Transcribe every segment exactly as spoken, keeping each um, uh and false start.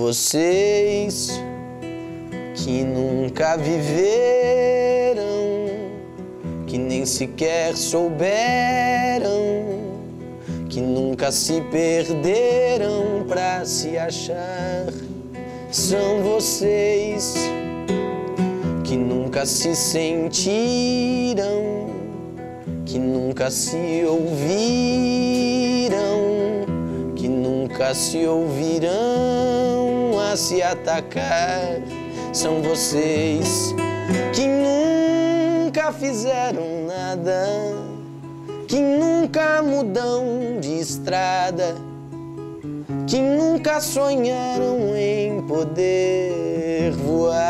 Vocês que nunca viveram, que nem sequer souberam, que nunca se perderam pra se achar, são vocês que nunca se sentiram, que nunca se ouviram, que nunca se ouvirão a se atacar, são vocês que nunca fizeram nada, que nunca mudam de estrada, que nunca sonharam em poder voar,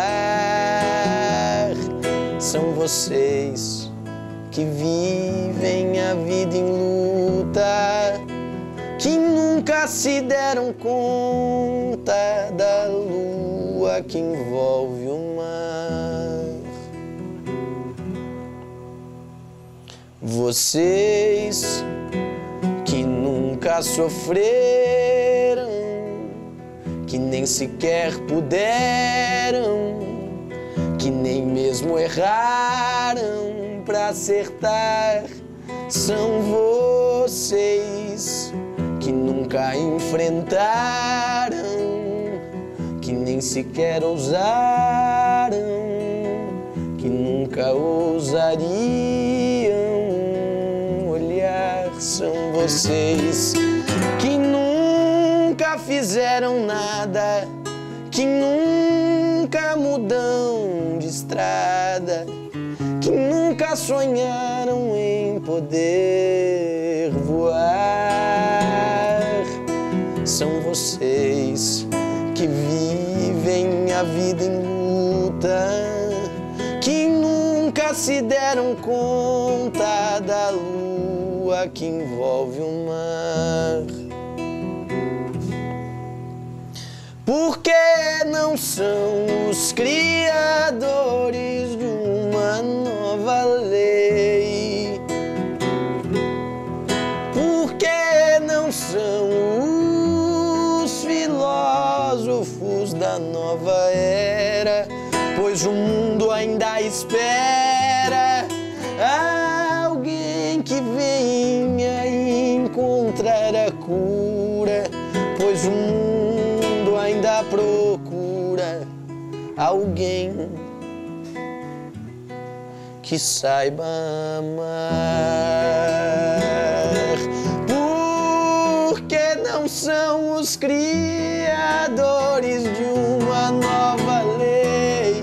são vocês que vivem a vida em luta, que nunca se deram conta da lua que envolve o mar. Vocês que nunca sofreram, que nem sequer puderam, que nem mesmo erraram pra acertar, são vocês que nunca enfrentaram, que nem sequer ousaram, que nunca ousariam olhar, são vocês que nunca fizeram nada, que nunca mudam de estrada, que nunca sonharam em poder voar, são vocês que vivem a vida em luta, que nunca se deram conta da lua que envolve o mar. Porque não são os criadores de uma nova lei? Porque não são os filósofos da nova era? Pois o mundo ainda espera alguém que venha encontrar a cura, pois o mundo ainda procura alguém que saiba amar. Porque não são os criadores de uma nova lei?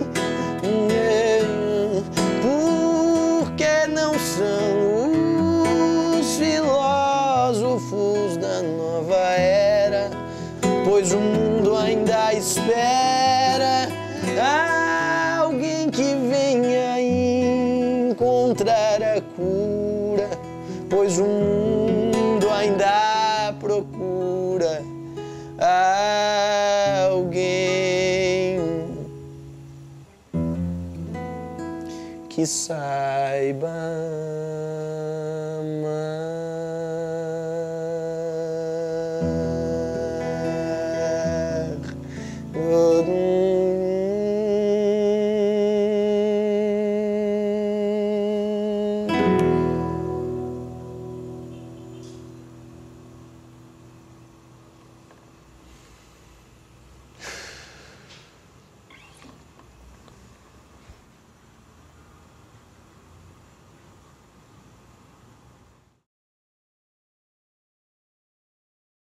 Porque não são os filósofos da nova era? Pois o mundo ainda espera alguém que venha encontrar a cura, pois o mundo ainda procura alguém que saiba